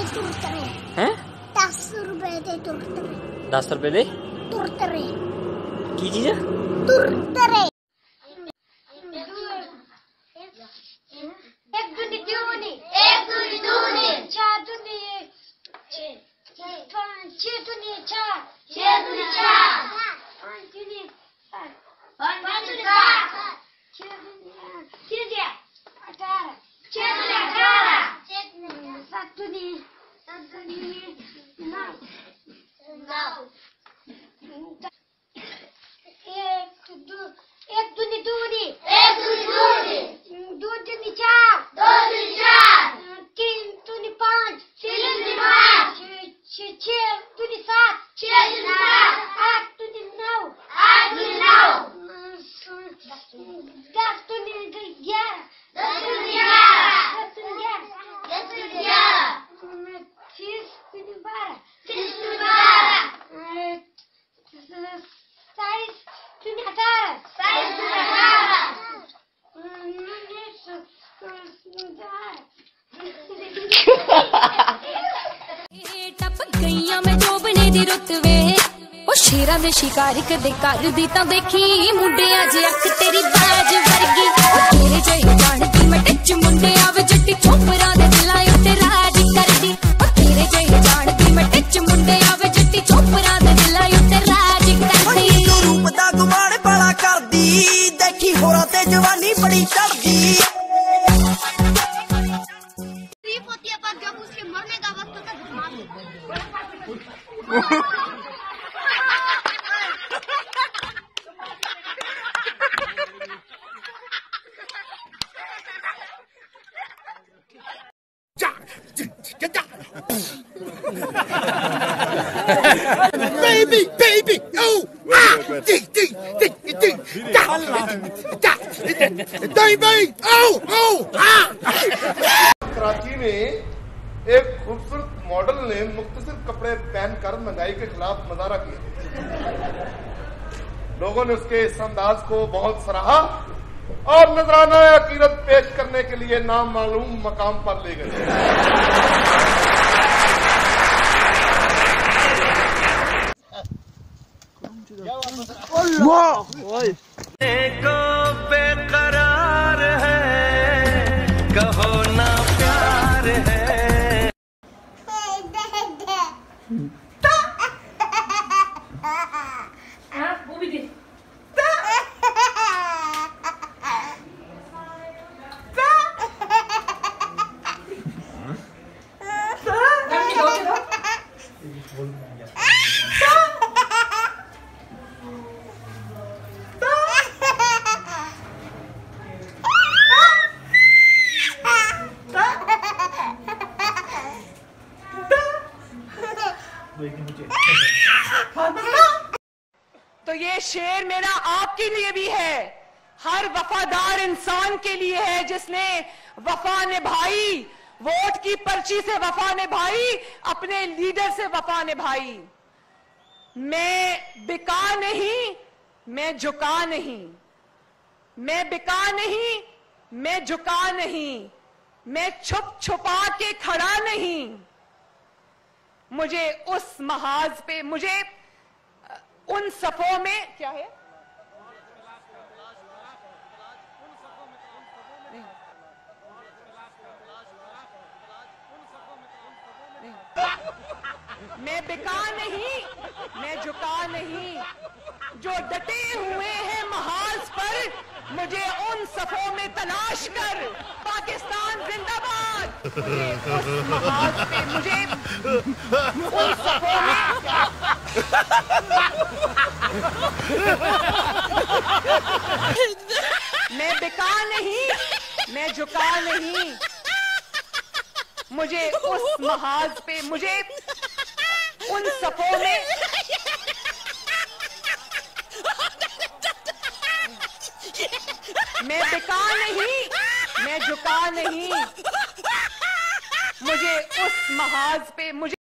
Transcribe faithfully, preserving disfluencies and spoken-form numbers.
तुरतरे हैं? दस रुपए दे तुरतरे। दस रुपए दे तुरतरे की चीज है? तुरतरे। एक दूनी दूनी एक दूनी दूनी चार दूनी छः छः दूनी चार छः दूनी चार पाँच दूनी सात पाँच दूनी सात छः दूनी छः दिया अठारह छः दूनी अठारह सात दूनी सात दूनी नौ नौ एक दो एक दूनी दूनी एक दूनी दूनी दो दूनी चार दो दूनी चार तीन दूनी पाँच तीन दूनी पाँच छः छः दूनी सात छः दूनी सात आठ दूनी नौ आठ दूनी नौ दस दूनी ग्यारह दस दूनी ग्यारह दस दूनी ग्यारह दस दूनी ग्यारह तीस दूनी बारह तीस दूनी बारह साइज दूनी अठारह साइज दूनी अठारह टप गईया मैं जोबने दी रुत वे ओ शेरा दे शिकारी कदे कर दी तां देखी मुंडे अज अख तेरी बाज वर्गी ओ तेरे जई जानदी मैं टच मुंडे आवे जट्टी चोपरा दे दिलायो ते राज करदी ओ तेरे जई जानदी मैं टच मुंडे आवे जट्टी चोपरा दे दिलायो ते राज करदी तू रूप दा गुमान बड़ा करदी देखी होरा ते जवानी बड़ी चढ़दी पर जब उसके मरने का वक्त होता baby baby oh ah ding ding ding ding da da baby oh oh ah Karachi में एक खूबसूरत मॉडल ने मुख्तसर कपड़े पहनकर महंगाई के खिलाफ मुजाहरा किया। लोगों ने उसके इस अंदाज को बहुत सराहा और नजराना अकीरत पेश करने के लिए नामालूम मकाम पर ले गए। को बेकरार है कहो ना प्यार है वो भी दे तो ये शेर मेरा आपके लिए भी है, हर वफादार इंसान के लिए है जिसने वफा निभाई, वोट की पर्ची से वफा निभाई, अपने लीडर से वफा निभाई। मैं बिका नहीं, मैं झुका नहीं, मैं बिका नहीं, मैं झुका नहीं, मैं छुप छुपा के खड़ा नहीं। मुझे उस महाज पे, मुझे उन सफों में क्या है, मैं बिका नहीं, मैं झुका नहीं, जो डटे हुए हैं महाज पर, मुझे उन सफों में तलाश कर। पाकिस्तान जिंदाबाद। मुझे उस महाज पे, मुझे उन सफों में मैं बिका नहीं, मैं झुका नहीं, मुझे उस महाज पे, मुझे उन सफों में मैं बिका नहीं, मैं झुका नहीं, मुझे उस महाज पे, मुझे